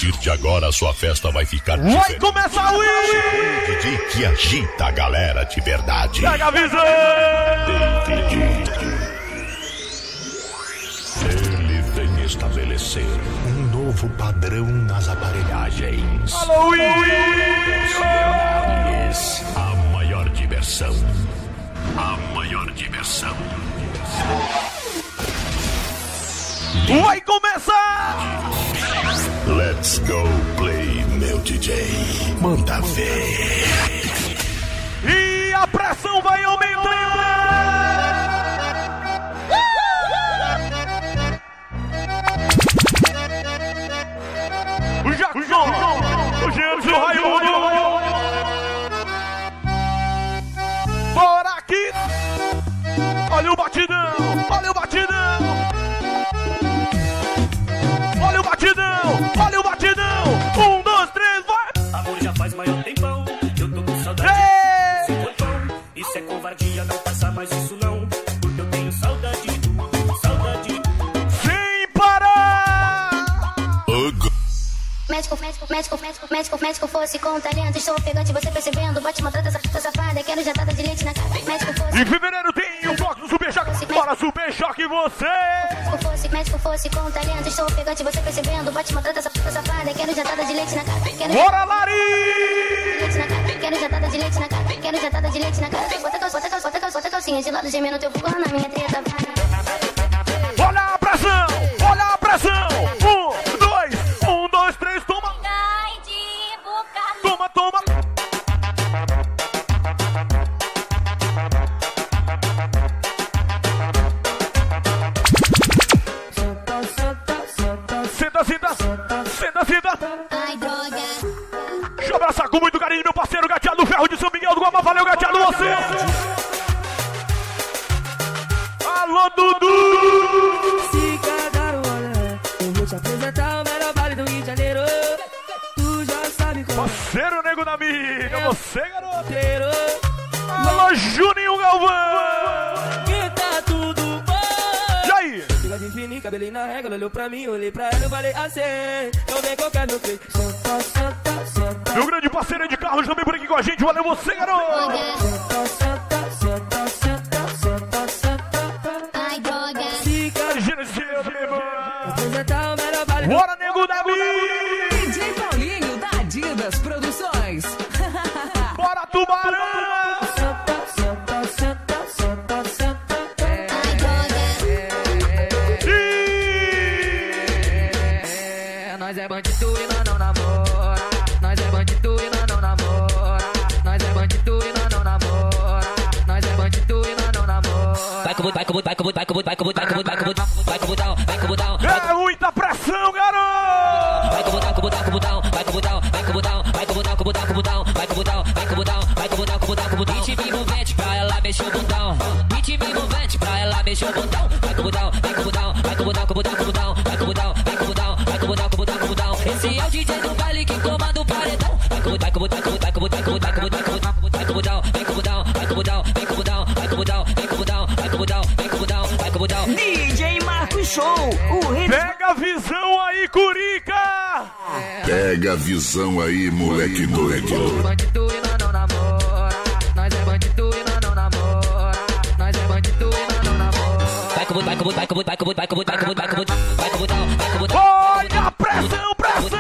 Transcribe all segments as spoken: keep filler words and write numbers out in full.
partir de agora, sua festa vai ficar vai diferente. Vai começar o D J que agita a galera de verdade. Pega a visão! Ele vem estabelecer um novo padrão nas aparelhagens. Halloween! A maior diversão. A maior diversão. Vai começar! Let's go play, meu D J. Manda ver. E a pressão vai aumentando! O Jackson, o James e o Raimundo. Bora aqui! Olha o batidão! Olha o batidão! Olha o batidão! Olha o batidão! Um, dois, três, vai! Amor, já faz maior tempão que eu tô com saudade. Ei! Seu corpão, isso é covardia, não faça mais isso não. Porque eu tenho saudade, saudade. Sem parar! Médico, médico, médico, médico, médico, médico fosse com talento. Estou pegante, você percebendo. Bate uma trata, essa puta safada. Quero jatada de leite na cara. Médico fosse. Em fevereiro tem o bloco do Super Choque. Bora, Super Choque, você! Médico fosse, médico fosse com talento. Estou pegante, você percebendo. Bate uma trata, essa puta safada. Quero jatada de leite na cara. Quero Bora, Lari! leite na cara. Quero jatada de leite na cara. Quero jatada de leite na cara. Bota calça, bota calça, bota calça, bota calcinha de lado gemendo teu fogo na minha treta. Olha a pressão! Olha a pressão! Um, dois, um, dois, três, toma! Toma, toma! Senta, senta! Senta, senta! Ai, droga! Deixa eu abraçar com muito carinho meu parceiro Gateado Ferro de São Miguel do Guamá. Valeu, Gateado, você! Alô, Dudu! Se cagaram, olha, eu vou te apresentar o melhor baile do Rio de Janeiro. Tu já sabe como Parceiro Nego da Miga, você, garoto! é. Alô, Juninho Galvão! Que tá tudo bom. E aí? Fica de fininho, cabelinho na regra, olhou pra mim, olhei pra ela, eu falei assim. Não vem qualquer no peito. Senta, senta, senta. Meu grande parceiro de Carlos também por aqui com a gente. Valeu, você, garoto! Senta, senta, senta, senta, senta, senta. Ai, droga! Imagina esse eu também, mano! Apresentar o melhor baile do Bora, Nego da Miga! D J Paulinho da Adidas Produções. Bora, Tubarão! Senta, senta, senta, senta, senta. Ai, droga! É, nós é bandido e nós não namora. Nós é bandido e nós não namora. Nós é bandido e nós não namora. Nós é bandido e nós não namora. Vai com vai com vai com vai com vai com vai com vai com vai com botão, vai com botão. É muita pressão, garoto! Vai com botão, com botão, com botão, vai com botão, vai com botão, vai com botão, com botão, com botão, vai com botão, vai com botão, vai com botão, com botão, com botão. Ritmo envolvente pra ela mexer o botão. Ritmo envolvente pra ela mexer o botão. Vai com botão, vai com botão, vai com botão, com botão, com botão, vai com botão, vai com botão, vai com botão, com botão, com botão. Esse é o D J do baile que comanda o paredão. Vai com botão, com botão, com botão, com botão, com botão, com botão, com botão, vai com botão, vai com botão, vai com botão, vai com botão, vai com botão, vai com botão, vai com botão, vai com botão, vai com botão. D J Marco Show, o rei. Pega a visão aí, Curica! Pega a visão aí, moleque doido. Bandido e nós não namora. Nós é bandido e nós não namora. Nós é bandido e nós não namora. Vai com vai com vai com vai com vai com vai com vai com vai com vai com botão, vai com botão. Olha a pressão, pressão!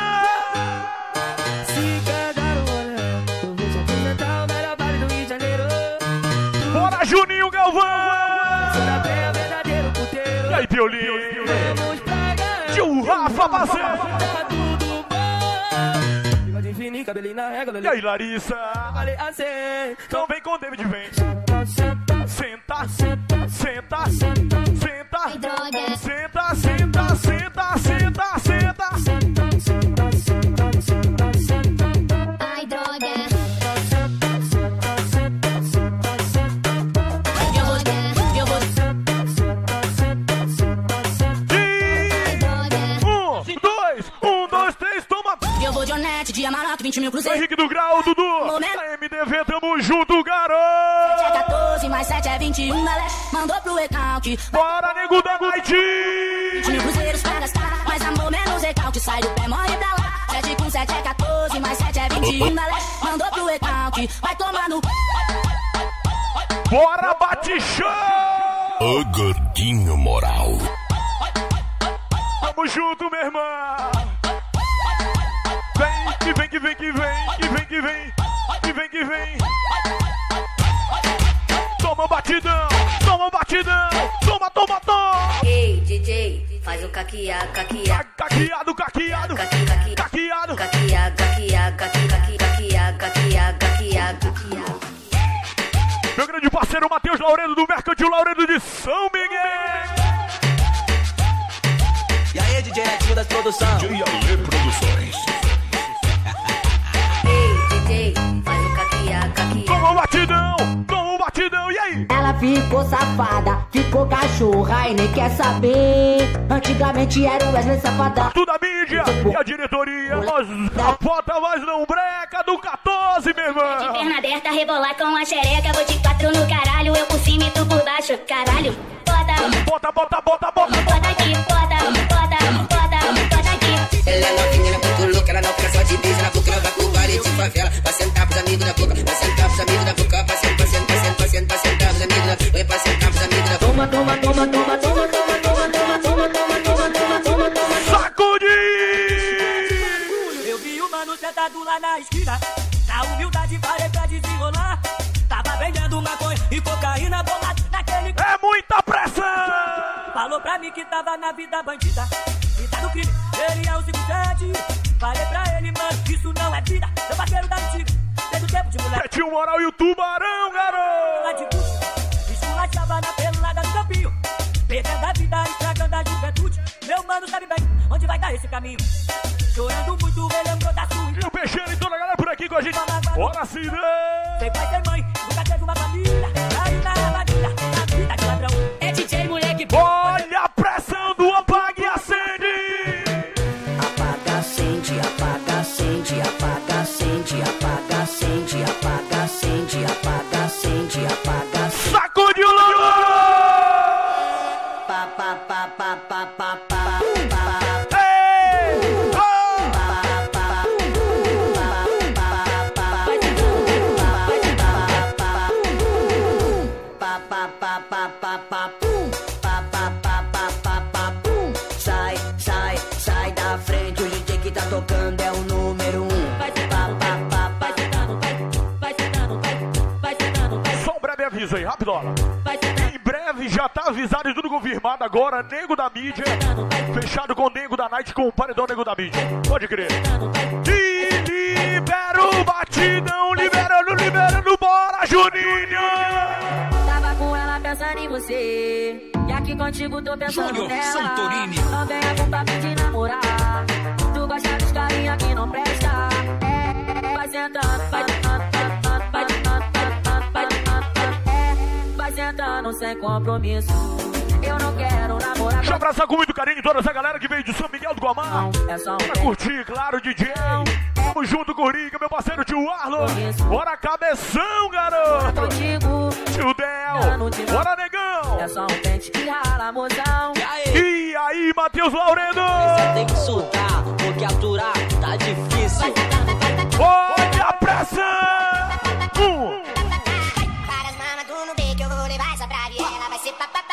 Se cagaram, olha, eu vou te apresentar o melhor baile do Rio de Janeiro. Bora, Juninho Galvão! Será bem o verdadeiro puteiro. E aí, Piolinho? Vamos pra ganhar. Tio Rafa Bazé! Tá tudo bom. Fica de fininho, cabelinho na regra, E aí, Larissa? falei assim. Então vem com o David, vem. Senta, senta, Senta, senta, senta, senta, senta, Ai, droga! senta, senta, senta, senta, senta. senta, senta, senta, senta, senta. Ai, droga! Senta, senta, senta, senta, senta. Ai, droga! Eu vou senta, senta, senta, senta, senta. Ai, droga! Um, dois, um, dois, três, toma! Eu vou de Onete, de Amarato, vinte mil cruzeiros. Henrique do Grau, Dudu! Momento. A M D V, tamo junto, sete é garoto! quatorze, mais sete é vinte e um, galera. Mandou pro recalque. Bora, Nego da Night! vinte mil cruzeiros pra gastar. Mais amor, menos recalque. Sai do pé, morre pra lá. sete com sete é quatorze, mais sete é vinte e um, galera. Mandou pro account, vai tomar no... Bora, bate chão! O gordinho moral. Tamo junto, meu irmão! Vem, que vem, que vem, que vem, que vem, que vem, que vem, que vem. Toma um batidão, toma um batidão, toma, toma, toma! Ei, D J, faz o caqueado, caqueado. Caqueado, caqueado, Caqueado, caqueado. caqueado, caqueado, caqueado, caqueado, caqueado, caqueado. Meu grande parceiro Matheus Lauredo do Mercantil Lauredo de São Miguel. E aí, D J Netinho das produções. D J Ale Produções. Ei, D J, faz o caqueado, caqueado. Toma um batidão, toma um batidão, e aí? Ela ficou safada, ficou cachorra e nem quer saber. Antigamente era o Wesley Safadão. Tudo a mídia e a diretoria. Nós bota mais não breca do quatorze, meu irmão. De perna aberta, rebolar com a xereca. Vou de quatro no caralho, eu por cima e tu por baixo. Caralho, bota, bota, bota, bota, bota. Bota aqui, bota, bota, bota, bota aqui. Ela é novinha, ela é muito louca, ela não fica só de beijo na boca, ela vai pro baile de favela. Vai sentar pros amigos da boca, vai sentar pros amigos da boca, vai sentar, vai sentar, vai sentar, vai sentar pros amigos da boca, vai sentar pros amigos da boca. Toma, toma, toma, toma, toma, toma, toma, toma, toma, toma, toma, toma, toma, toma. Sacudir! Eu vi o mano sentado lá na esquina, na humildade parei pra desenrolar. Tava vendendo maconha e cocaína bolada naquele... É muita pressão! Falou pra mim que tava na vida bandida, vida do crime, ele é o cinco sete. Falei pra ele, mano, isso não é vida. Meu parceiro da antiga, desde o tempo de moleque. Pretinho Moral e o Tubarão, garoto! Esculachava na pelada do campinho, perdendo a vida, estragando a juventude. Meu mano sabe bem onde vai dar esse caminho. Chorando muito, relembrou da sua. E o Peixeiro e toda a galera por aqui com a gente. Bora, Cidão! Sem pai, sem mãe, nunca teve uma família. Caiu na armadilha, na vida de ladrão. É D J, moleque. Olha a pressão do apague e acende! Apaga, acende, apaga, acende, apaga, acende, apaga, acende, apaga, acende, apaga, acende, apaga, acende. Sacude o louro! Pa, pa, pa, pa, pa, pa, pa. Sai, sai, sai da frente, o D J que tá tocando é o número um. Vai sentando, vai, vai sentando, vai, vai sentando, vai, vai sentando, vai. Só um breve aviso aí, rapidola. Vai sentando. Em breve já tá avisado e tudo confirmado agora. Nego da mídia, fechado com o Nego da Night, com o paredão Nego da mídia. Pode crer. E libera o batidão, liberando, liberando, bora, Juninho! Tava com ela pensando em você, e aqui contigo tô pensando Júnior nela. Santorini. Não venha com papo de namorar, tu gosta dos carinha que não presta. É, vai sentando, vai sentando, vai sentando, vai sentando, vai sentando sem compromisso. Eu não quero namorar. Deixa eu abraçar com muito carinho toda essa galera que veio de São Miguel do Guamá. É só um Pra curtir, claro, D J. Tamo junto com o Rica, meu parceiro tio Arlo. Bora, cabeção, garoto. contigo. Tio Del, bora, negão. É só um pente que rala, mozão. E aí, Matheus Lauredo? Tem que soltar, porque aturar tá difícil. Olha a pressão! Um. Para as mamas do no B que eu vou levar essa pra ela vai ser papapá.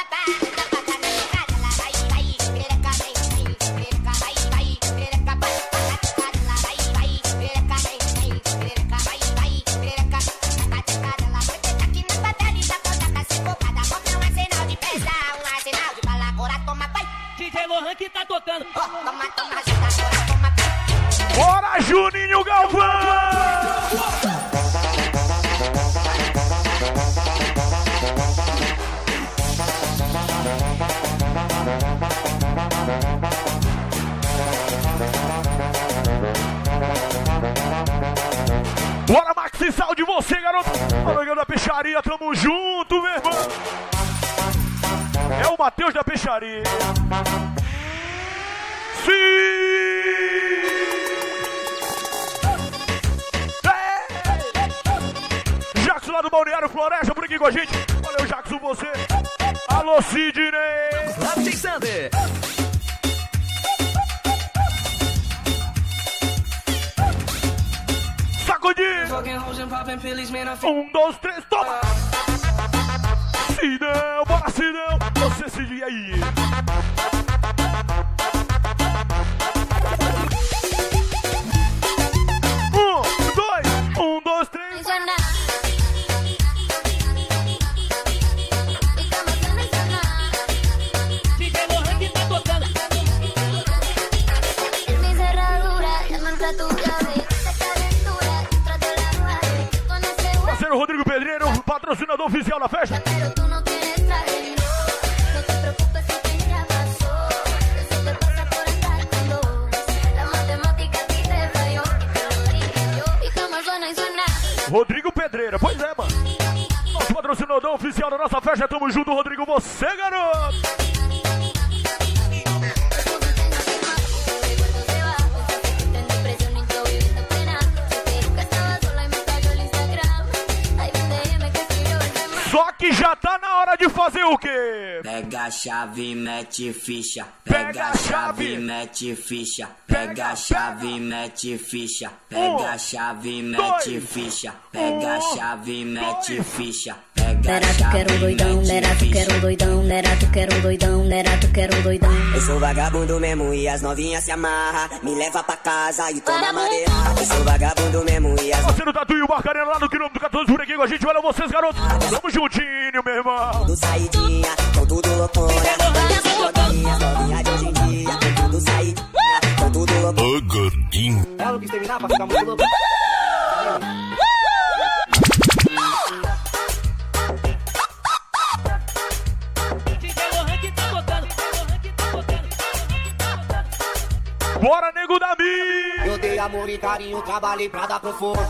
D J Lohan que tá tocando. Toma, toma, toma, toma. Bora, Juninho Galvão! Bora, Maxi, sal de você, garoto! Olha da peixaria, tamo junto, meu irmão! É o Matheus da peixaria. Sim! É! Jackson lá do Balneário Floresta, por aqui com a gente. Valeu, Jackson, você. Alô, Sidney! Rapid Sander. sacudir. Um, dois, três, toma. Sidão, bora Sidão. Você se dia aí. Um, dois, um, dois, três. Parceiro Rodrigo Pedreiro, patrocinador oficial da festa. Rodrigo Pedreira, pois é, mano. Nosso patrocinador oficial da nossa festa. Tamo junto, Rodrigo. Você, garoto. Só que já tá na hora de fazer o quê? Pega a chave, mete ficha. Pega a chave, mete ficha. Pega a chave, mete ficha. Pega a chave, mete ficha. Pega a chave, mete ficha. Nerato quero um doidão, Nerato quero um doidão, Nerato quero um doidão, Nerato quero um doidão. Eu sou vagabundo mesmo e as novinhas se amarra. Me leva pra casa e toma madeira. Eu sou vagabundo mesmo e as... Parceiro Tatu e o Barcarena lá no quilômetro catorze por aqui com a gente. Valeu vocês, garotos. Tamo juntinho, meu irmão. Tudo saidinha, com tudo loucona. As novinhas de hoje em dia, com tudo saidinha, com tudo loucona. Ô, gordinho. Ela quis terminar pra ficar muito louco. Bora, nego da Mi! Eu dei amor e carinho, trabalhei pra dar conforto.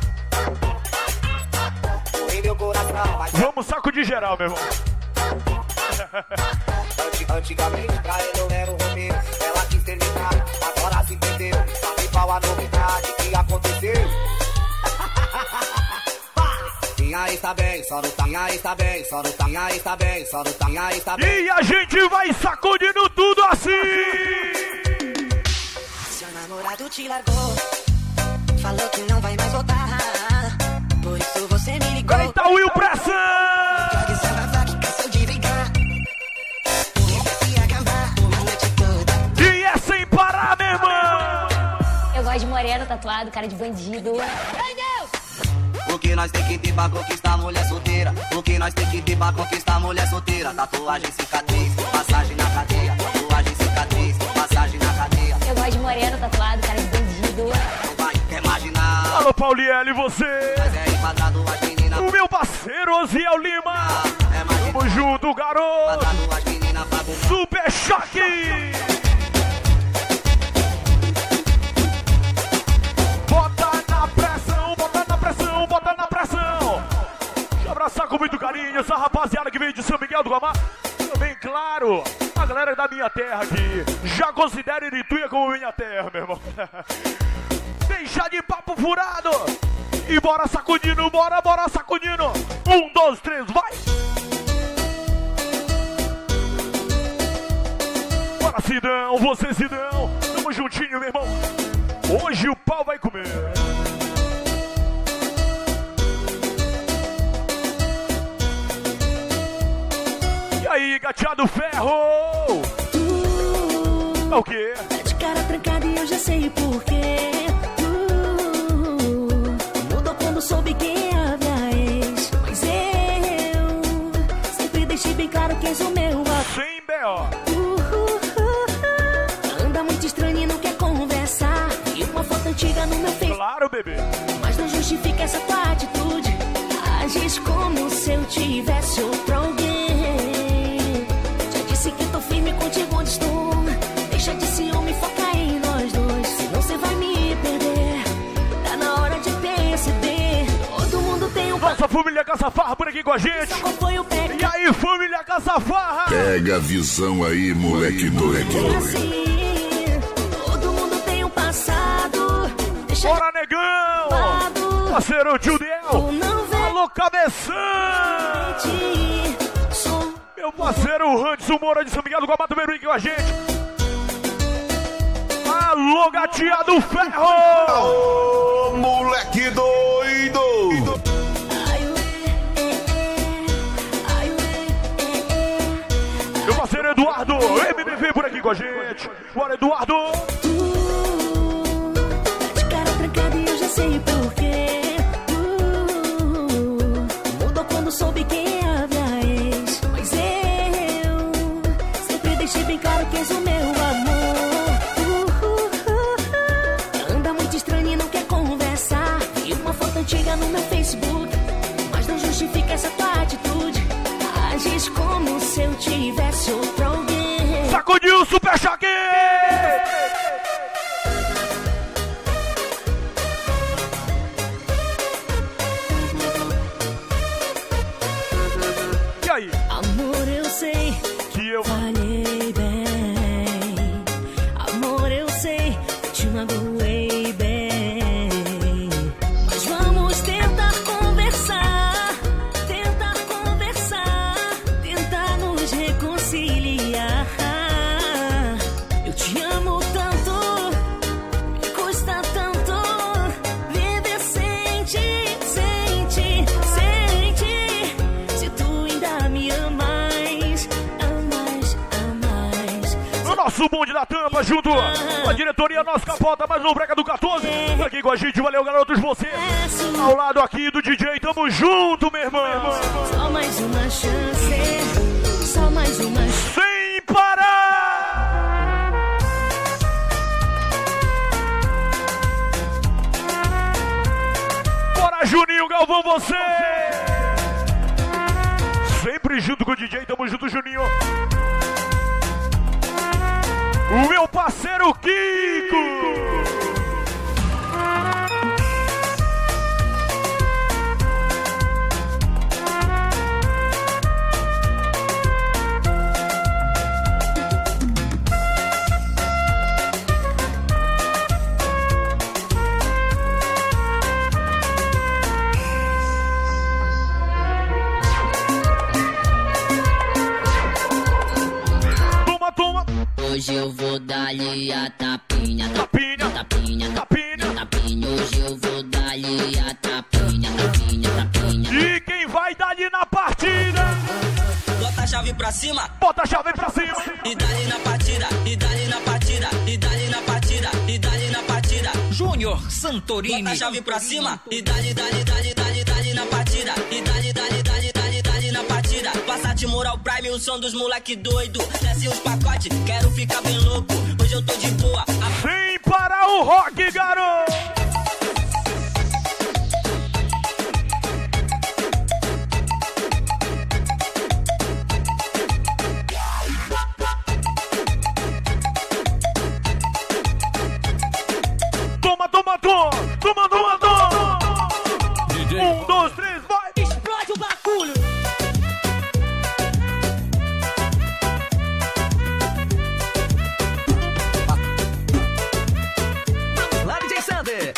Foi meu coração, mas... Vamos saco de geral, meu irmão. Antigamente pra ele eu era o Romeu. Ela quis terminar, agora se perdeu. Sabe qual a novidade que aconteceu? Tinha está bem, só não tinha está bem, só não tinha está bem, só não tinha está bem. E a gente vai sacudindo tudo assim! Namorado te largou, falou que não vai mais voltar. Por isso você me ligou. Eita, Will Pressão! Jogue seu ataque, cansou de brigar. Porque se acabar uma noite toda. E é sem parar, meu irmão! Eu gosto de moreno tatuado, cara de bandido. O que nós tem que ter pra conquistar mulher solteira? O que nós tem que ter pra conquistar mulher solteira? Tatuagem, cicatriz, passagem na cadeia. Tatuagem, cicatriz, passagem na cadeia. Eu gosto de moreno tatuado, cara de bandido. Não vai imaginar. Alô, Pauliele, você! Mas é enquadrado as meninas. O meu parceiro, Osiel Lima! É Tamo junto, garoto! enquadrado as meninas pra bombar. Super choque! Bota na pressão, bota na pressão, bota na pressão! Deixa eu abraçar com muito carinho essa rapaziada que veio de São Miguel do Guamá. Também, claro, a galera da minha terra aqui. Já considera Irituia como minha terra, meu irmão. Deixa de papo furado! E bora sacudindo, bora, bora sacudindo! Um, dois, três, vai! Bora, Sidão, você, Sidão! Tamo juntinho, meu irmão! Hoje o pau vai comer! E aí, gateado ferro! Uh, o quê? Tá de cara trancada e eu já sei o porquê. Uh, mudou quando soube quem é a minha ex. Mas eu sempre deixei bem claro que és o meu amor. Sem B O! Uh, uh, uh, anda muito estranho e não quer conversar. E uma foto antiga no meu Face. Claro, bebê! Mas não justifica essa tua atitude. Agis como se eu tivesse outro alguém. Já disse que tô firme contigo onde estou. Deixa de ciúme, foca em nós dois. Senão cê vai me perder. Tá na hora de perceber. Todo mundo tem um... Nossa família Caçafarra por aqui com a gente! Qual foi o pé? E aí, família Caçafarra! Pega a visão aí, moleque doido. Assim, todo mundo tem um passado. Deixa Bora, negão! lado. Parceiro Tio Del! Ou não vem Alô, cabeção! de som. Meu parceiro Randerson Moura de São Miguel do Guamá também aqui com a gente! Alô, gatinha do ferro! Ô, moleque doido! Meu parceiro Eduardo, M D V por aqui com a gente. Bora, Eduardo! Uh, de cara trancada e eu já sei porquê. Uh, mudou quando soube quem é a minha ex. Mas eu sempre deixei bem claro que és o meu amor. Uh, uh, uh, anda muito estranho e não quer conversar. Vi uma foto antiga no meu Facebook, mas não justifica essa tua atitude. Agis como se eu tivesse outro alguém. Sacudiu o super choque! E aí? Amor, eu sei que eu falhei bem. Amor, eu sei que te magoei bem. Mas vamos tentar conversar, tentar conversar, tentar nos reconciliar. Eu te amo tanto, me custa tanto viver sem ti, sem ti, sem ti. Se tu ainda me amas, amas, amas. O nosso bonde da tampa junto com a diretoria Nossa Capota, mais um Breca do quatorze. Aqui com a gente, valeu garotos, você ao lado aqui do D J, tamo junto, meu irmão. Só mais uma chance, só mais uma chance. Sem parar! Bora, Juninho Galvão, você! Sempre junto com o D J, tamo junto, Juninho. O meu parceiro Kiko! Toma, toma! Hoje eu vou dar-lhe a tapinha, Tapinha, tapinha, tapinha. tapinha. Hoje eu vou dar-lhe a tapinha, tapinha, tapinha. E quem vai dar ali na partida? Bota a chave pra cima Bota a chave pra cima! e dá-lhe na partida, e dá-lhe na partida, e dá-lhe na partida, e dá-lhe na partida. Júnior Santorini. Bota a chave pra cima e dá-lhe, dá-lhe, dá-lhe, dá-lhe, dá-lhe na partida, e dá-lhe, dá-lhe, dá-lhe, dá-lhe, dá-lhe na partida. Passat Moral Prime, o som dos moleque doido. Desce os pacotes, quero ficar bem louco. Hoje eu tô de boa. A... Sem parar o rock, garoto! Toma, toma, toma! Toma, toma, toma! Um, dois, três, vai! Explode o bagulho. Lá D J Sander.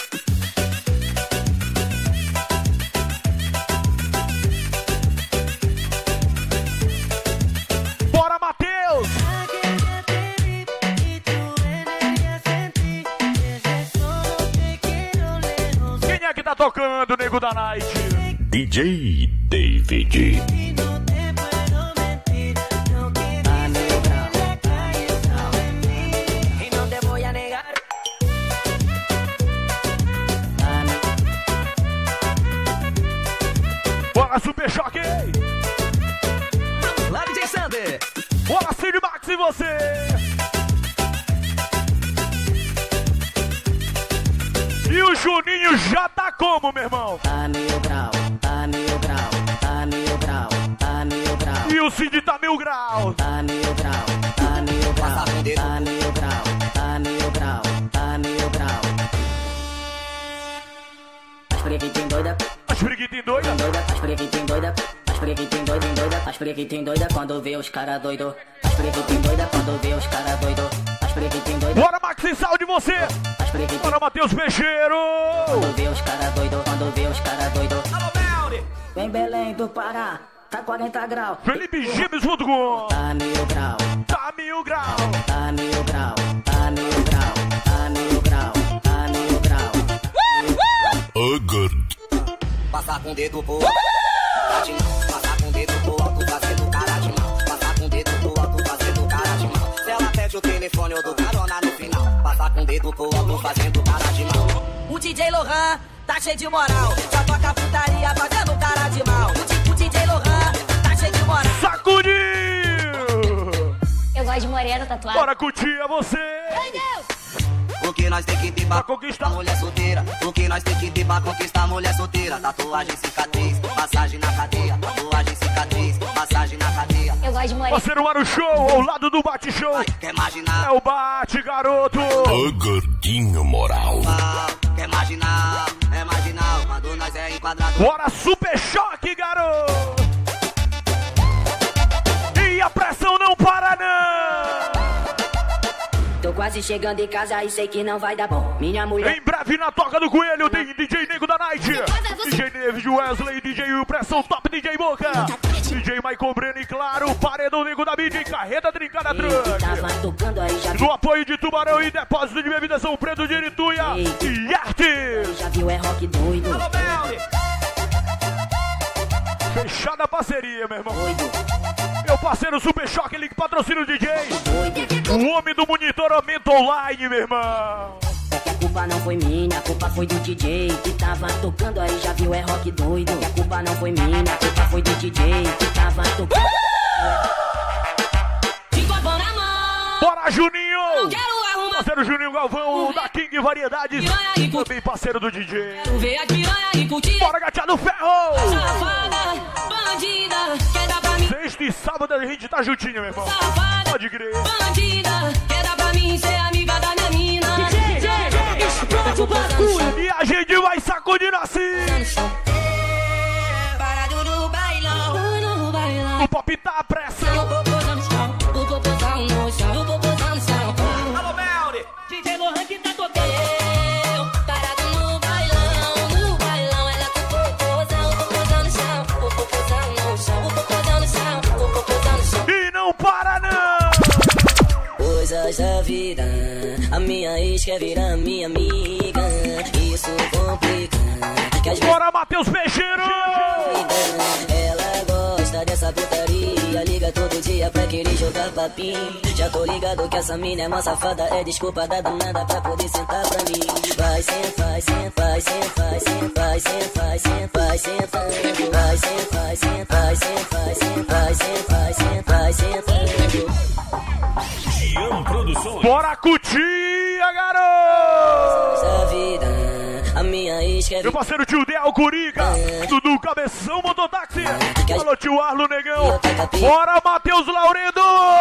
Bora, Matheus! Quem é que tá tocando, nego da Night? D J David. Y no te voy a negar. Bora, Super Choque! Lá D J Sander. Bora, Cid Max e você! E o Juninho já tá como, meu irmão? A mil grau, a mil grau, a mil grau, a mil grau. E o Cid tá mil graus! A mil grau, a mil grau, a mil grau, a mil grau, a mil grau. As preguitem doida, As preguitem doida! doida, as preguitem doida, as preguitem doida, doida, as preguitem doida quando vê os cara doido. As preguitem doida quando vê os cara doido. As preguitem doida, Bora, Max e Sal de você! as preguitem Bora, Matheus Peixeiro! quando vê os cara doido, quando vê os cara doido. Vem Belém do Pará, tá quarenta graus. Felipe Gimes junto com... A mil grau, Tá mil graus! a mil grau, a mil grau, a com o dedo pro alto, cara de mal. Passar com o dedo pro alto, fazendo cara de mal. Passar com o dedo pro alto, fazendo cara de mal. Se ela pede o telefone, eu dou carona no final. Passar com o dedo pro alto, fazendo cara de mal. O D J Lohan tá cheio de moral, só toca putaria fazendo cara de mal. O D J Lohan tá cheio de moral. Sacudiu! Eu gosto de morena tatuada. Bora curtir a você! Ai, Deus! O que nós tem que ter pra conquistar mulher solteira? O que nós tem que ter pra conquistar mulher solteira? Tatuagem, cicatriz, massagem na cadeia. Tatuagem, cicatriz, massagem na cadeia. Eu gosto de morena. Parceiro Mano Show, ao lado do Bate Show. Quer imaginar? É o Bate, garoto. O gordinho moral. Ah, quer imaginar? É marginal quando nós é enquadrado. Bora Super Choque, garoto. E a pressão não para, não. Tô quase chegando em casa e sei que não vai dar bom. Minha mulher. Em breve na Toca do Coelho tem D J Nego da Night, D J Neves, Wesley, D J Will, Pressão Top, D J Boca, D J Michael Breno e claro, Paredão Nego da Mídia e Carreta Trincada Truck. Tava tocando aí já. No apoio de Tubarão e Depósito de Bebidas São Preto de Irituia e Arte. Já viu, é rock doido. Alô, Mel. Fechada a parceria, meu irmão. Doido. Meu parceiro Super Choque, ele que patrocina o D J. O homem do monitoramento online, meu irmão. É que a culpa não foi minha, a culpa foi do D J que tava tocando aí, já viu, é rock doido. E a culpa não foi minha, a culpa foi do D J que tava tocando. Ficou bom na mão. Bora, Juninho! Não quero arrumar. Parceiro Juninho Galvão, da King Variedades. Também parceiro do D J. Quero ver a piranha e curtir. Bora, gateado ferro! Safada, bandida, quer dar pra mim. Sexta e sábado a gente tá juntinho, meu irmão. Safada, pode crer. Bandida, quer dar pra mim ser amiga da minha mina. D J, explode o bagulho. E a gente vai sacudindo assim. Parado no bailão, no bailão. O pop tá a pressão. O popozão no chão, o popozão no chão, o popozão no chão. Alô, Melri, D J Lohan que tá tocando. Eu, parado no bailão, no bailão. Ela com o popozão, o popozão no chão, o popozão no chão, o popozão no chão, o popozão no chão. E não para não. Coisas da vida, a minha ex quer virar minha amiga. Isso complica. Que às Bora, Matheus Peixeiro! Ela gosta dessa putaria, liga todo dia pra querer jogar papinho. Já tô ligado que essa mina é uma safada, é desculpa da danada pra poder sentar pra mim. Vai, senta, vai, senta, vai, senta, vai, senta, vai, senta, vai, senta, vai, senta, vai, senta, vai, senta, vai, senta, vai, senta, vai, senta, vai, senta, vai, senta. Bora curtir, garoto! Essa vida, a minha ex quer Meu parceiro tio Del Curica, Dudu Cabeção Mototáxi. Alô, tio Arlo Negão. Bora, Matheus Lauredo!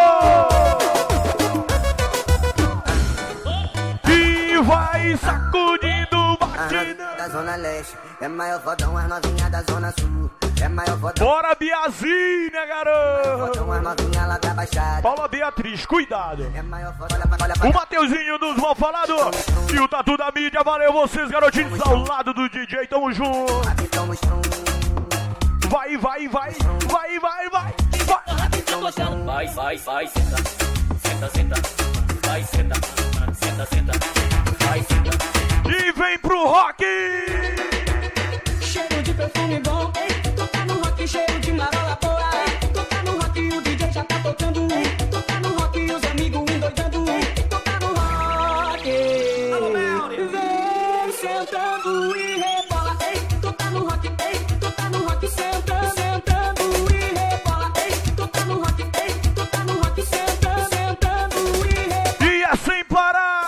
E vai sacudindo batida. Da Zona Leste, é maior fodão, as novinhas da Zona Sul. É maior fodão. Bora, Biazinha, garoto! Fodão, as novinhas lá da Baixada. Paula Beatriz, cuidado. É maior fodão, olha pra, olha pra. O Mateuzinho dos Mal Falado e o Tatu da Mídia. Valeu vocês, garotinhos, ao lado do D J. Tamo junto. Aqui tamo junto. Vai, vai, vai, vai, vai, vai, vai. Vai, vai, vai, senta, senta, senta, vai, senta, senta, senta, vai, senta. E vem pro rock! Cheiro de perfume bom, ei, tu tá no rock, cheiro de marola boa, ei, tu tá no rock, o D J já tá tocando, ei, tu tá no rock, os amigos endoidando, ei, tu tá no rock, vem sentando e rebola, ei, tu tá no rock, ei, tu tá no rock, sentando, sentando e rebola, ei, tu tá no rock, ei, tu tá no rock, sentando, sentando e rebola. E é sem parar!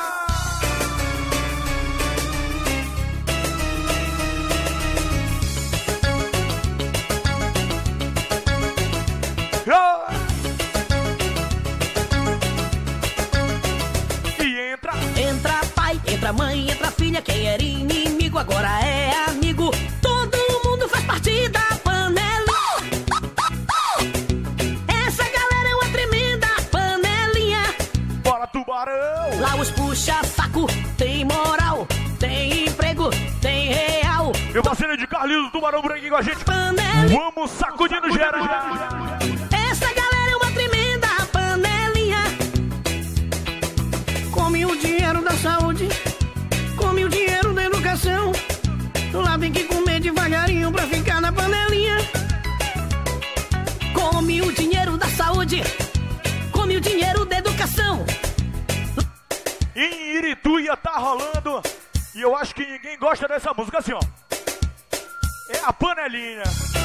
E entra, entra pai, entra mãe, entra filha, quem era inimigo agora é amigo. Todo mundo faz parte da panela. Essa galera é uma tremenda panelinha. Bora, Tubarão! Lá os puxa saco, tem moral, tem emprego, tem real. Meu parceiro de Carlinhos, Tubarão Branquinho com a gente. Panelinha. Vamos sacudindo geral. Essa galera é uma tremenda panelinha. Come o dinheiro da saúde, come o dinheiro da educação. Lá tem que comer devagarinho pra ficar E eu acho que ninguém gosta dessa música assim, ó. É a panelinha.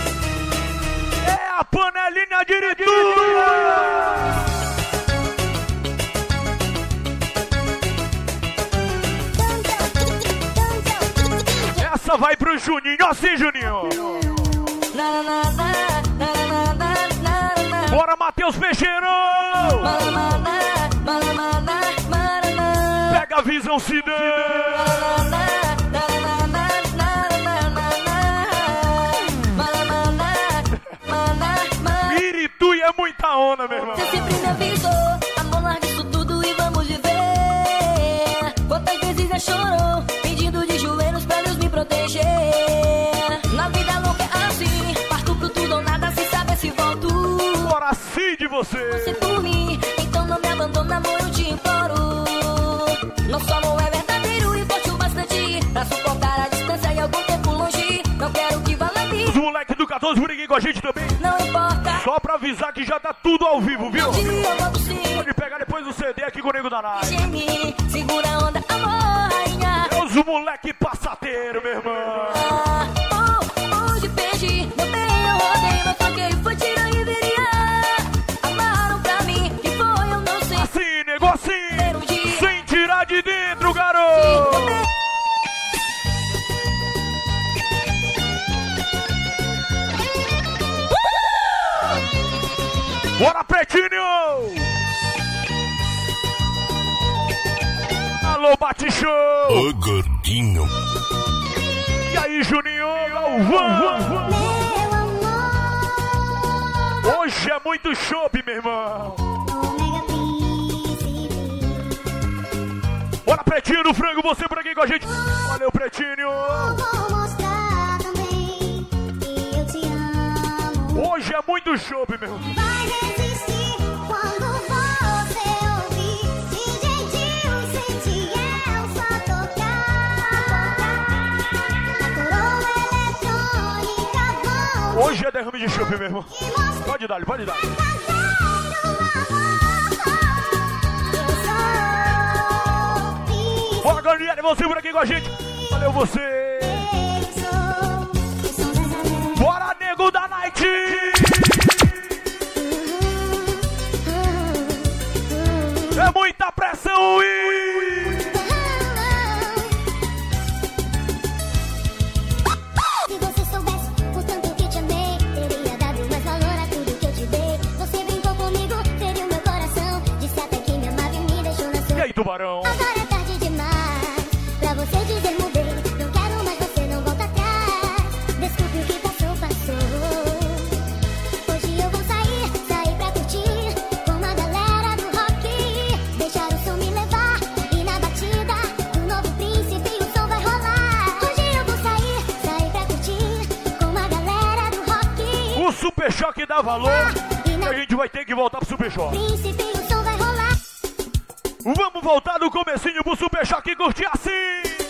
É a panelinha diretora. Essa vai pro Juninho, assim, Juninho. Bora, Matheus Peixeirão. Pega a visão, Cidão. Irituí é muita onda, meu irmão. Você sempre me avisou, amor, larga isso tudo e vamos viver. Quantas vezes já chorou, pedindo de joelhos pra Deus me proteger. Na vida louca é assim, parto pro tudo ou nada, sem saber se volto. Bora sim de você. Você por mim, então não me abandona, amor, eu te imploro. Nosso amor é verdadeiro e forte o bastante pra suportar a distância e algum tempo longe. Não quero que vá lá vir. Os moleques do catorze briguem com a gente também. Não importa. Só pra avisar que já tá tudo ao vivo, viu? Um dia eu volto sim. Pode pegar depois o C D aqui com o Nego da Night. Segura a onda, amor, rainha. É os moleque passateiro, meu irmão. Ah, oh, hoje perdi, meu bem, eu rodei, meu troquei, foi tira e viria. Amaram pra mim, que foi, eu não sei. Assim, nego, assim. Sem tirar de dentro, garoto. Bora, Pretinho! Alô, Bate Show! Ô, gordinho! E aí, Juninho? Galvão! Hoje é muito chopp, meu irmão! Bora, Pretinho do Frango, você por aqui com a gente! Valeu, Pretinho! Hoje é muito chopp, meu irmão! Vai resistir quando você ouvir D J Dil e Sentiel só tocar. A coroa eletrônica vão. Hoje é derrame de chopp, meu irmão! Pode dar, pode dar! Bora, Garnieri, você por aqui com a gente! Valeu, você! Bora, Nego da Night! É muita pressão, e... Se você soubesse o tanto que te amei, teria dado mais valor a tudo que eu te dei. Você brincou comigo, feriu meu coração, disse até que me amava e me deixou na solidão. E aí, Tubarão? Agora é tarde demais pra você dizer mudei. Não quero mais você, não volta atrás. Desculpe o que passou, passou. Hoje eu vou sair, sair pra curtir com a galera do rock. Deixar o som me levar e na batida do novo príncipe o som vai rolar. Hoje eu vou sair, sair pra curtir com a galera do rock. O Super Choque dá valor e a gente vai ter que voltar pro Super Choque. Príncipe o som vai rolar. Vamos voltar do comecinho pro Super Choque e curtir assim.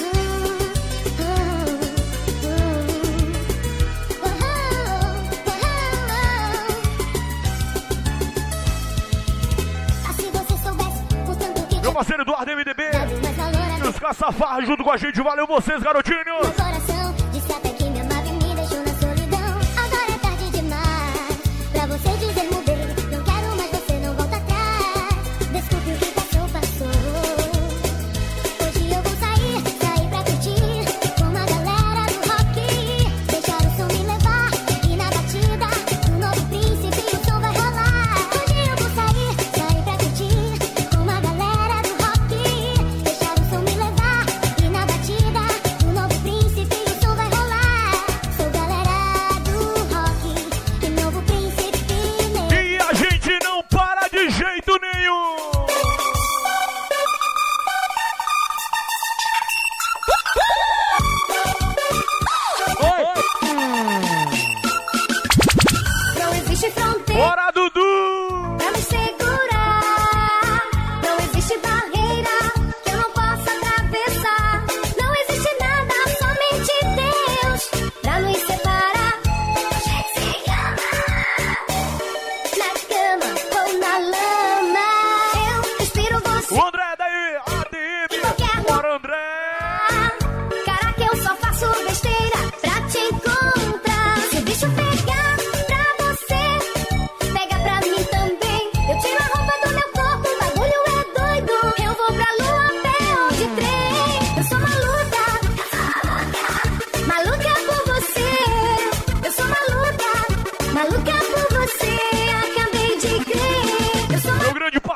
Se você soubesse o tanto que te Meu parceiro Eduardo M D B dado mais valor a e os Caçafarras junto com a gente. Valeu vocês, garotinhos. meu coração, disse até que me amava e me deixou na solidão. Agora é tarde demais pra você dizer mudei. Não quero mais você, não volta atrás. Desculpe o que passou, passou. Hoje eu vou sair, sair pra curtir com a galera do rock. Deixar o som me levar e na batida do novo príncipe o som vai rolar. Hoje eu vou sair, sair pra curtir com a galera do rock. Deixar o som me levar e na batida do novo príncipe o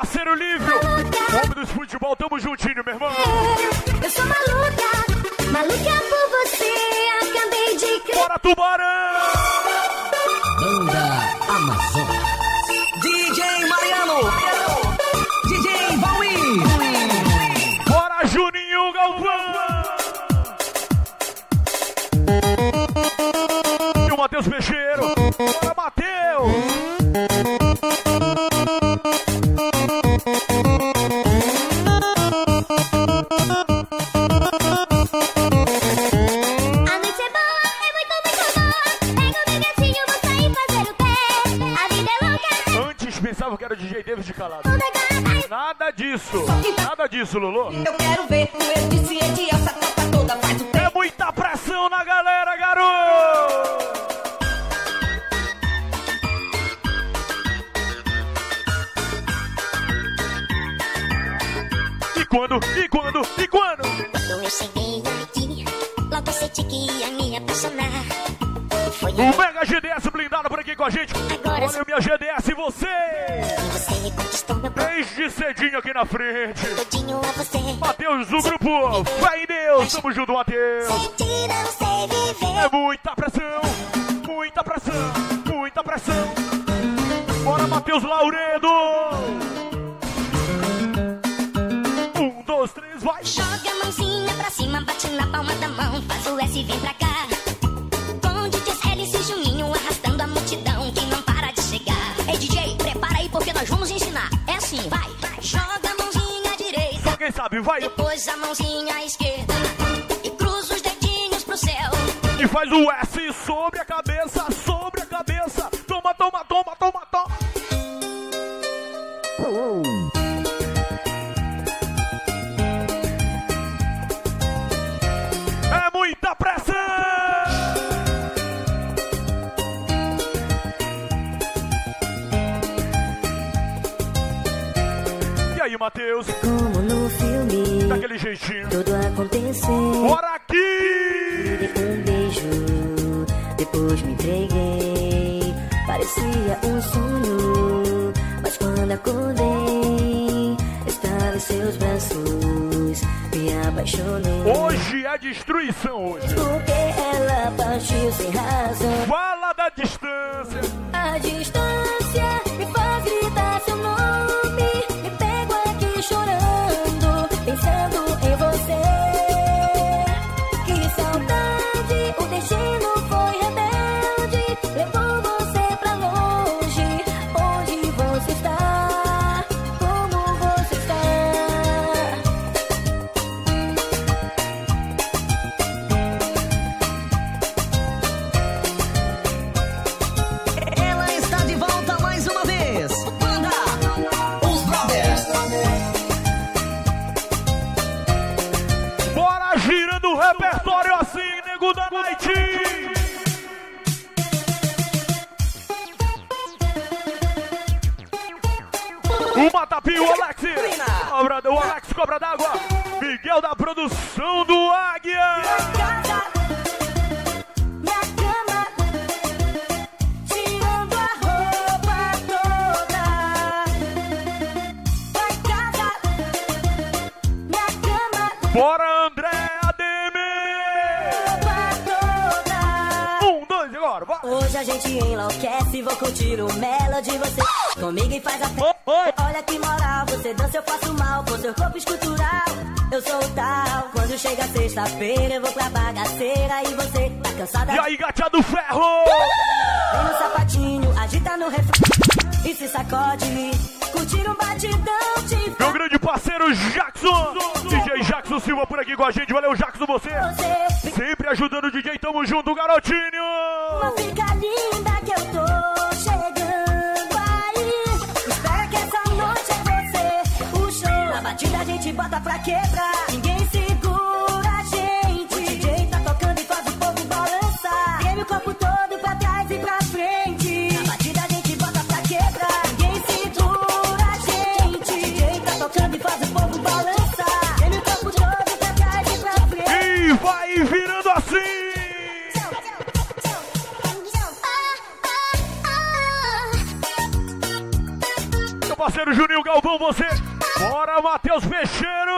parceiro Lívio. Homem dos futebol, tamo juntinho, meu irmão. Eu sou maluca, maluca por você, acabei de crer. Bora, Tubarão! Banda Amazonas. D J Mariano. D J Valmir. Bora, Juninho Galvão. E o Matheus Peixeiro. Bora, Matheus. Pensava que era o D J Davis de calado. Nada disso, nada disso, Lulu. Eu quero ver o eficiente, essa tropa toda faz o pé. É muita pressão na galera, garoto! E quando, e quando, e quando? Quando eu cheguei aqui, logo senti que ia me apaixonar. Foi o Mega G D S blindado por aqui com a gente. Agora olha o minha G D S e você. E você conquistou meu corpo. Desde cedinho aqui na frente. Todinho a você. Matheus do grupo. Vai em Deus. Tamo junto, Matheus. Sentir, não sei viver. É muita pressão. Muita pressão. Muita pressão. Bora, Matheus Lauredo. Um, dois, três, vai. Joga a mãozinha pra cima, bate na palma da mão. Faz o S e vem pra cá. Juninho arrastando a multidão que não para de chegar. Ei, D J, prepara aí porque nós vamos ensinar. É assim, vai, vai. Joga a mãozinha direita. Só quem sabe, vai. Depois a mãozinha esquerda. E cruza os dedinhos pro céu. E faz o S sobre a cabeça, sobre a cabeça. Toma, toma, toma, toma, toma. É muita pressão. E aí, Matheus? Como no filme, daquele jeitinho. Tudo aconteceu. Bora aqui! Dei um beijo, depois me entreguei. Parecia um sonho, mas quando acordei, estava em seus braços, me apaixonou. Hoje é destruição, hoje. Porque ela partiu sem razão. Fala da distância. A distância me faz gritar seu nome. Me pego aqui chorando, pensando em você. Que saudade, o destino foi rebelde. Levou você pra longe. Onde você está? Como você está? Ela está de volta mais uma vez. Banda Os Brothers. Bora girando o repertório assim, nego da Night. O Matapinho, o Alex. Cobra, o Alex Cobra d'Água. Miguel da produção do Águia. Minha cama, tirando a roupa toda. Vai casa, minha cama, Bora, André A D M. roupa toda. Um, dois, agora, vai. Hoje a gente enlouquece, vou curtir o Melody. Você comigo e faz a festa. Olha que moral, você dança, eu faço mal. Com seu corpo escultural, eu sou o tal. Quando chega sexta-feira, eu vou pra bagaceira. E você tá cansada. E aí, gatinha do ferro. Vem no sapatinho, agita no refrão e se sacode. Curtir um batidão de Meu grande parceiro Jackson. D J Jackson Silva por aqui com a gente. Valeu, Jackson, você. você. Sempre ajudando o D J. Tamo junto, garotinho. Uma fica linda que eu tô chegando aí. Espera que essa noite é você. O show, na batida a gente bota pra quebrar. Ninguém segura a gente. O D J tá tocando e faz o povo balançar. Treme o corpo todo pra trás e pra frente. Na batida a gente bota pra quebrar. Ninguém segura a gente. O D J tá tocando e faz o povo balançar. Treme o corpo todo pra trás e pra frente. E vai virando assim. Meu parceiro parceiro Juninho Galvão, você. Bora, Matheus Peixeiro.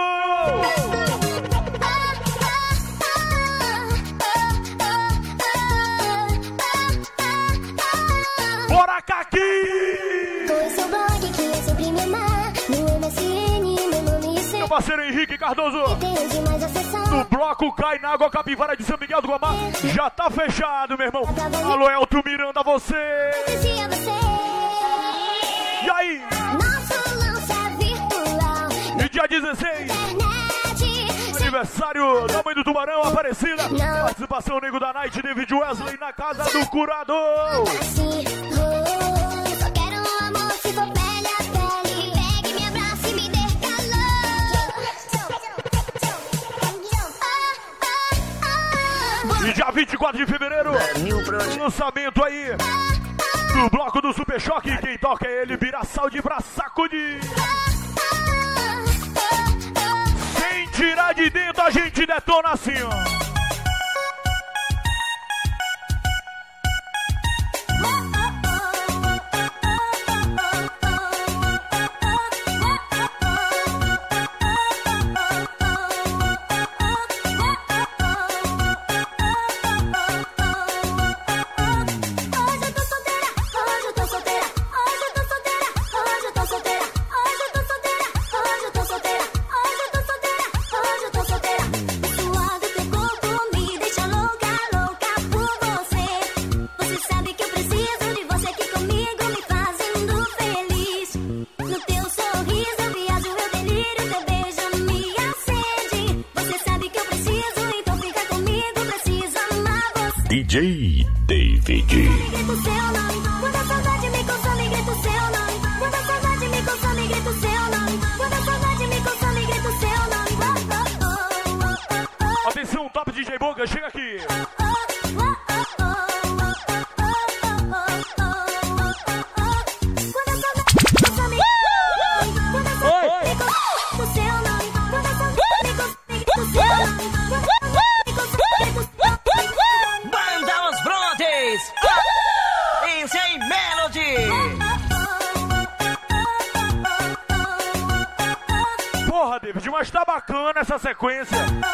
Bora, Caqui. Foi seu blog que eu sempre me amar. No M S N, meu nome e seu. Meu parceiro Henrique Cardoso. Tenho demais acessar. No bloco Cai na Água Capivara de São Miguel do Guamá. Já tá fechado, meu irmão. Alô, Elton Miranda, você. Agradecia você. E aí? Nosso lance é virtual. E dia dezesseis. Internet. Aniversário da Mãe do Tubarão, Aparecida. Participação Nego da Night, David Wesley na casa do curador. Assim, oh, só quero um amor se for pele a pele. Pegue, me abraça e me dê calor. E dia vinte e quatro de fevereiro, lançamento aí do bloco do Super Choque. Quem toca é ele, Biraçaldi pra sacudir. Sem tirar de dentro, a gente detona assim, ó. D J David. Grito seu nome, quando a saudade me consome, grito seu nome. Quando a saudade me consome, grito seu nome. Quando a saudade me consome, grito seu nome. Atenção, top D J Boga, chega aqui. Mas tá bacana essa sequência.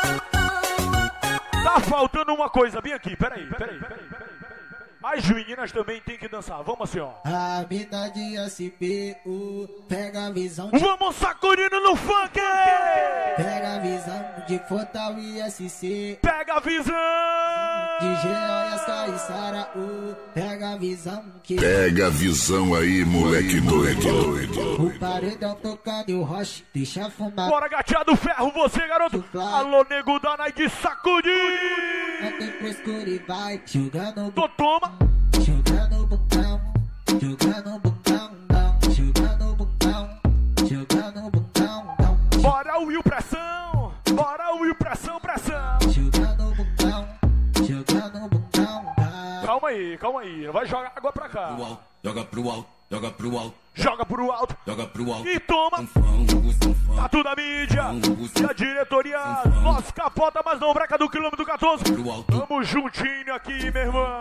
Tá faltando uma coisa, bem aqui, peraí, peraí, peraí, peraí. As meninas também tem que dançar, vamos assim, ó. A mina de S P U pega a visão de... Vamos sacudindo no funk! Pega a visão de Fortal e S C. Pega a visão! De Geóias, Caissara U. Pega a visão que... Pega a visão aí, moleque doido. O paredão tocando e o roche deixa fumar. Bora, gateado ferro, você, garoto! Alô, nego da Night, sacudir! Não tem frescura e vai jogando... Tô, toma! Jogando botão, jogando botão, não. Jogando botão, jogando botão, não. Bora, Will, pressão! Bora, Will, pressão, pressão! Jogando botão, jogando botão, não. Calma aí, calma aí, vai jogar água pra cá. Joga pro alto, joga pro alto. Joga pro alto. Joga pro alto. E toma. Tá tudo a mídia. E a diretoria. Nossa, capota, mas não breca do quilômetro quatorze. Tamo juntinho aqui, meu irmão.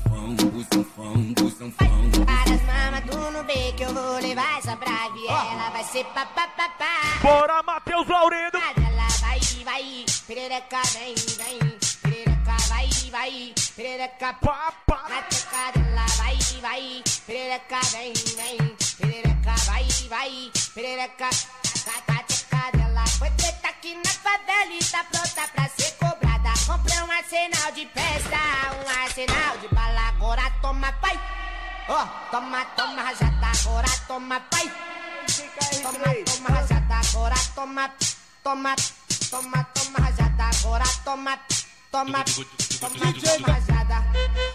Para as mamas do Nubê que eu vou levar essa pra viela. Vai ser papapá. Bora, Matheus Laurendo. Ela vai, vai. Perereca, vem, vem. Perereca, vai, vai. Perereca, papá. Na tocada ela vai, vai. Perereca, vem, vem. Perereca, vai, vai. Perereca, tá tocada ela. Foi feita aqui na favela e tá pronta pra ser cobrada. Comprei um arsenal de festa, um arsenal de bala. Agora toma, pai. Ó, oh, toma, toma, rajada. Agora toma, pai. Toma, toma, rajada. Agora toma, toma, toma, toma, rajada. Agora toma, toma, toma, toma, rajada.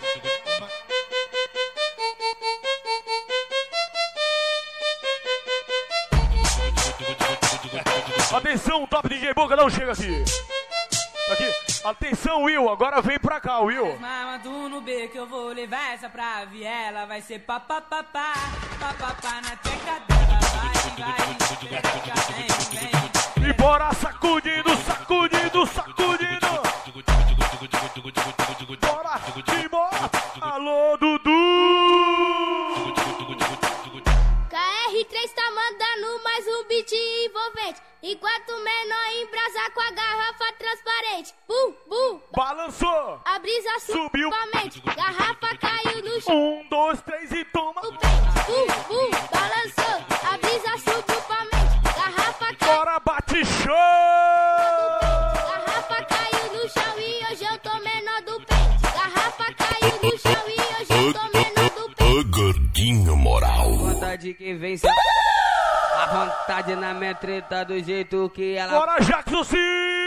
Atenção, top D J Boca, não chega aqui. Aqui, atenção, Will, agora vem pra cá, Will. Mama do Nubê que eu vou levar essa pra viela. Vai ser papapá, papapá na teca dela. Vai, vai, vem, vem. E bora sacudindo, sacudindo, sacudindo. Bora, e bora. Alô, Dudu. K R três tá mandando envolvente. Enquanto o menor embrasa com a garrafa transparente. Bum, bum. Balançou. A brisa subiu. Mente. Garrafa caiu no chão. Um, dois, três e toma. Bum, bum. Balançou. A brisa subiu pra mente. Garrafa caiu. Bora, bate show. Garrafa caiu no chão e hoje eu tô menor do pente. Garrafa caiu no chão e hoje eu tô menor do pente. O gordinho moral. Vontade que vence. A vontade na minha treta do jeito que ela... Bora, Jackson Silva!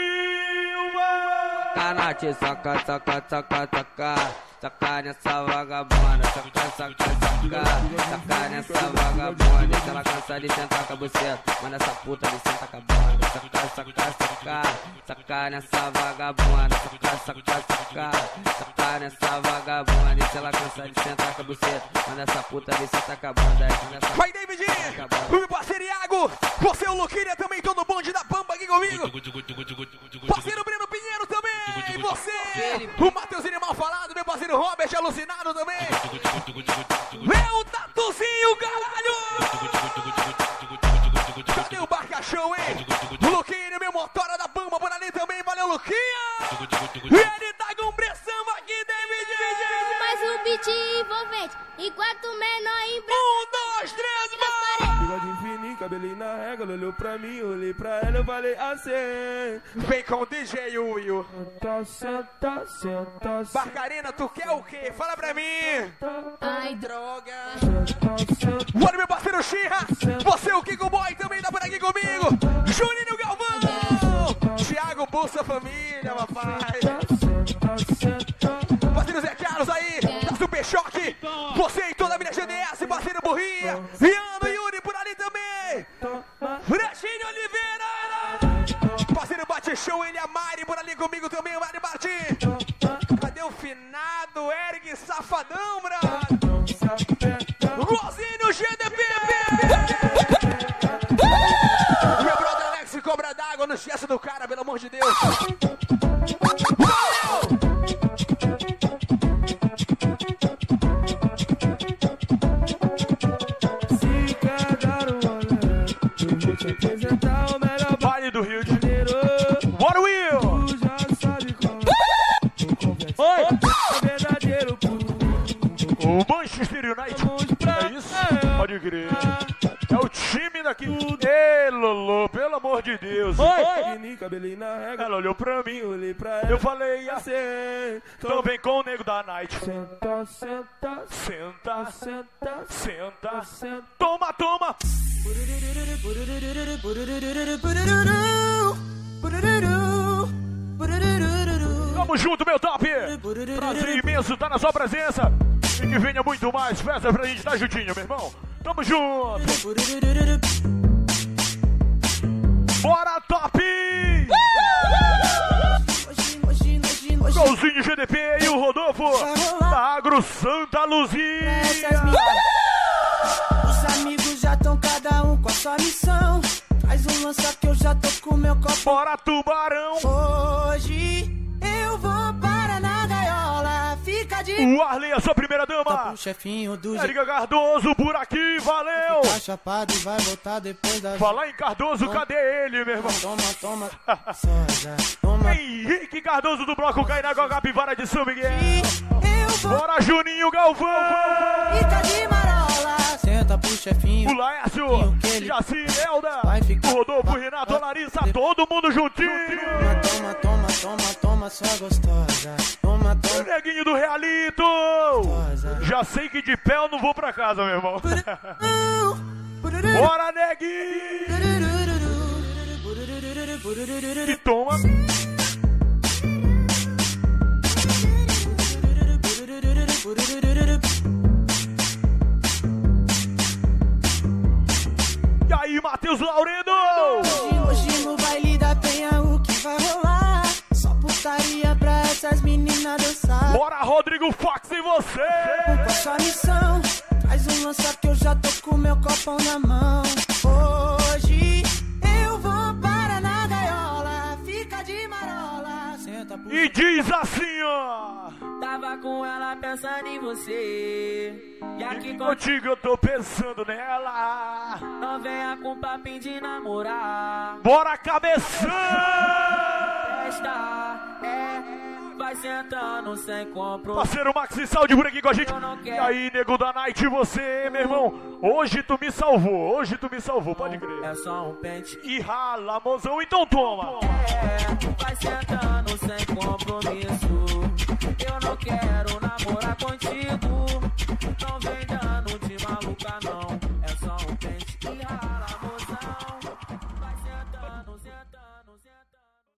Canate, saca, saca, saca, saca. Saca nessa vagabunda, saca, saca, saca. Saca nessa vagabunda, se ela cansa de sentar com a buceta. Manda essa puta de sentar com a bunda. Saca, saca, saca. Saca nessa vagabunda, saca, saca, saca. Saca nessa vagabunda, se ela cansa de sentar com a buceta. Manda essa puta de sentar com a bunda. Vai, David! O meu parceiro Iago! Você, o Luquinha, também todo bonde da Pampa aqui comigo! Parceiro Breno Pinheiro também! Você! O Mateuzinho mal falado, meu parceiro Robert alucinado também! Meu tatuzinho, caralho! Cadê o Barca Show, hein? O Luquinha, meu motora da Pampa por ali também, valeu, Luquinha! E ele tá com pressão aqui, David! Mais um beat envolvente, enquanto o menor embrasa. Um, dois, três, vai! Bigode fininho, cabelinho na régua, ela olhou pra mim, olhei pra ela, eu falei assim. Vem com o D J Will. Senta, senta, senta. Barcarina, tu quer o quê? Fala pra mim. Ai, droga. Bora, meu parceiro Xirra. Você, o Kiko Boy, também tá por aqui comigo. Juninho Galvão. Thiago Bolsa Família, papai. Parceiro Zé Carlos aí, da Super Choque. Você e toda a minha G D S, parceiro Burrinha. Viano Yuri por ali também. Frechinho Oliveira. Parceiro Bate Show, ele e a Mari por ali comigo também, Mari Martins. Cadê o finado Eric Safadão, brother? Rosinho G D P. Meu brother Alex Cobra d'Água, não esqueça do cara, pelo amor de Deus. Valeu! Vale do Rio de Janeiro. Bora, Will! Tu já sabe como. Oi! Verdadeiro. O Manchester United. É isso? Pode crer. É o time daqui. Ei, Lolo, pelo amor de Deus. Oi! Ela olhou pra mim. Eu falei assim. Então vem com o nego da Night. Senta, senta, senta, senta, senta, senta. Toma, toma! Tamo junto, meu top! Prazer imenso estar na sua presença. E que venha muito mais festa pra gente estar juntinho, meu irmão. Tamo junto! Bora, top! Golzinho G D P e o Rodolfo da Agro Santa Luzia. Os amigos já estão cada um com a sua missão. Faz um lança que eu já tô com meu copo. Bora, tubarão! Hoje eu vou para na gaiola. Fica de... O Arley, a sua primeira dama. O chefinho do... Érica Cardoso por aqui, valeu! Tá chapado e vai voltar depois da... Falar em Cardoso, toma. Cadê ele, meu irmão? Toma, toma, soja, toma. Henrique Cardoso do bloco Cainago Capivara de São Miguel. Bora, Juninho Galvão! Fica de marola. Senta pro chefinho. O Laércio, Jaci, Elda, o Rodolfo, Renato, a Larissa, todo mundo juntinho. Toma, toma, toma, toma, só gostosa. Toma, toma. Neguinho do Realito. Já sei que de pé eu não vou pra casa, meu irmão. Bora, neguinho. E toma. E aí, Matheus Laureno? Hoje, hoje no baile da Penha o que vai rolar? Só putaria pra essas meninas dançar. Bora, Rodrigo Fox e você! Com a sua missão, faz um lança que eu já tô com meu copão na mão. Hoje eu vou para na gaiola. Fica de marola. Senta pro... E diz assim, ó. Tava com ela pensando em você. E aqui contigo eu tô pensando nela. Não venha com papinho de namorar. Bora, cabeção! Festa, é, vai sentando sem compromisso. Parceiro Maxi Saúde por aqui com a gente. E aí, nego da Night, você, meu irmão, hoje tu me salvou, hoje tu me salvou, pode crer. É só um pente. E rala, mozão, então toma. É, vai sentando sem compromisso. Eu não quero